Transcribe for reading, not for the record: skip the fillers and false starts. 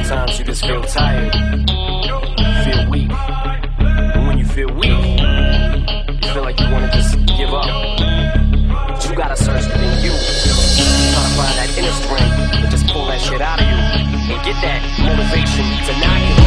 Sometimes you just feel tired, feel weak. And when you feel weak, you feel like you want to just give up. But you gotta search within you. Try to find that inner strength and just pull that shit out of you. And get that motivation to not give